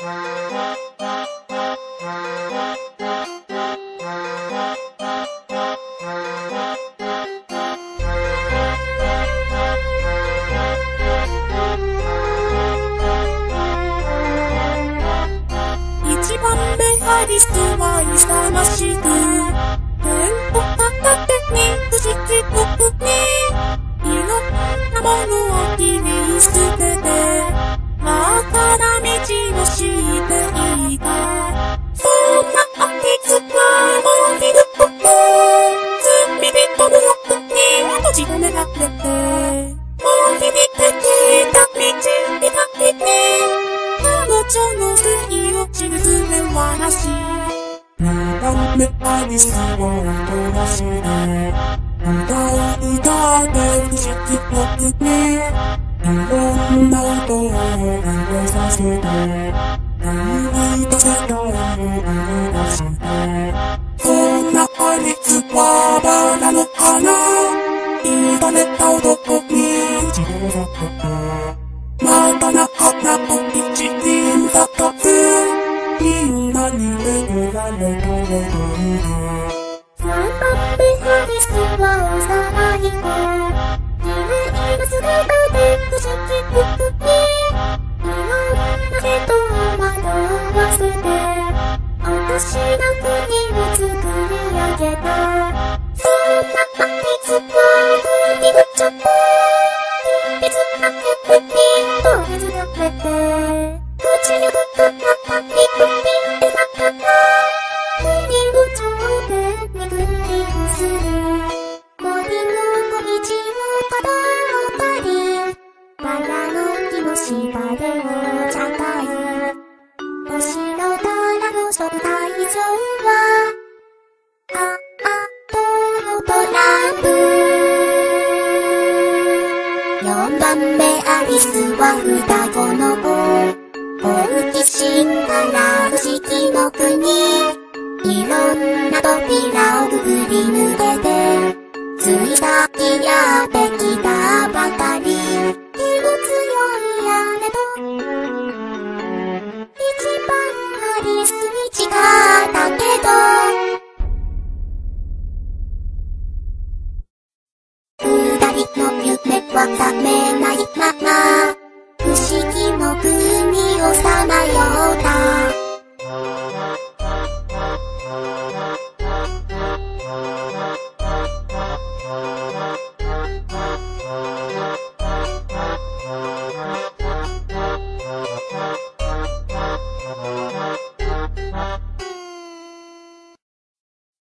一番メアリストは勇ましく、剣を片手に不思議国に、いろんなものを切り捨てて、わから道をしていた。そんなあいつはもう見ること、罪人の欲に閉じ込められて、もう逃げてきた道にかけて、彼女の水を沈めはなし。二番目アリスを音なしで、歌う歌で不思議国に、いろんな音を触れさせて、海と世界を見出して、そんなあいつはバラの花、炒めた男に打ち出されて、またな花と一輪咲かず、みんなに巡られている。 三番目アリスは幼い子、綺麗な姿で不思議国に、いろんな人を惑わせて、おかしな国を作り上げた。そんなあいつは海のちょっと、水かけてに通り過ぎて、口に深かに首を描かな、海の頂点に君臨する。森の小道をたどったり、バラの木の下でお茶会。お城からの招待状は、トランプ。四番目アリスは双子の子。好奇心から不思議の国。いろんな扉をくぐり抜けて、ついさっきやってきたバカ